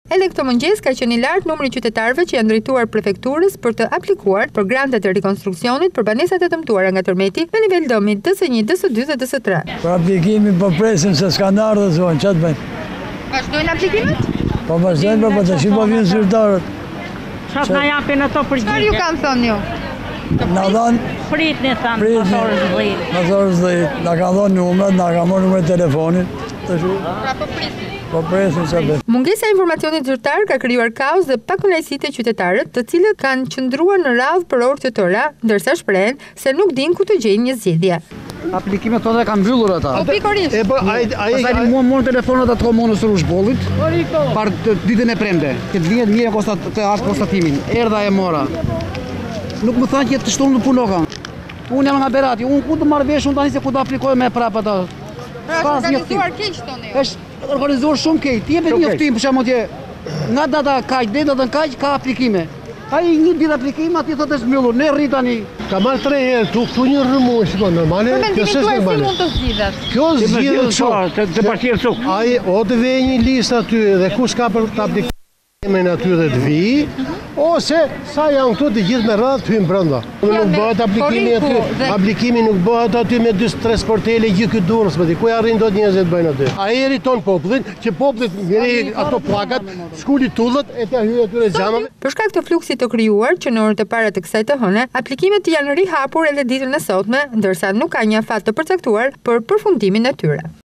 Edhe këtë mëngjes ka qenë i lartë numri i qytetarëve që janë drejtuar prefekturës për të aplikuar për grantet e rikonstruksionit për banesat e dëmtuara nga tërmeti në nivel dëmi DS1, DS2 dhe DS3. Për aplikimin po presim se s'ka ndarë dhe zonë, ç'të bëjmë? Vazhdojnë aplikimet? Po vazhdojnë, po tash po vinë zyrtarët. Çfarë na japin ato përgjigje? Çfarë ju kanë thënë ju? Na dhanë Pritni thanë pas orës 10. Pas orës 10. Na kanë dhënë numrat, na kanë marrë numrin e telefonit. Pra po prisni. Po presim ç'të bëjmë. Mungesa e informacionit zyrtar ka krijuar kaos dhe pakënaqësi te qytetarët, të cilët kanë qëndruar në radhë për orë të tëra, ndërsa shprehen se nuk dinë ku të gjejnë një zgjidhje. Aplikimet tonë kanë mbyllur ata. Po pikërisht. Pastaj mua telefonat atë komunës së Rrushbollit. Par ditën e premte. Që të vihet mirë të as konstatimin. Erdha e mora. Nuk më thanë që të shtonë në punoka. Unë jam nga Berati, unë ku të marrë vesh, unë tani se ku të aplikoj me prapë ata. Pra është organizuar keq tonë ju. Është organizuar shumë keq. Ti jepet njoftim për shkakun që nga data kaq deri datën kaq ka aplikime. Ai një ditë aplikim aty thotë është mbyllur. Ne rri tani. Ka marrë 3 herë këtu një rrëmuj, shikon normale. Kjo s'është normale. Si mund të zgjidhet? Kjo zgjidhet të bashkë Fluks. Ai o të vejë një listë aty dhe kush ka për të aplikimin aty dhe të vi, ose sa janë këtu të gjithë me radhë të hyjnë brenda. Nuk bëhet aplikimi aty. Aplikimi nuk bëhet aty me 2-3 sportele gjithë ky Durrës, më di ku arrin dot njerëzit bëjnë aty. Ai eriton popullin, që popullit ngri ato pllakat, skuli tullet e të hyjë aty në xhamave. Për shkak të fluksit të krijuar që në orët e para të kësaj të hëne, aplikimet janë rihapur edhe ditën e sotme, ndërsa nuk ka një afat të përcaktuar për përfundimin e tyre.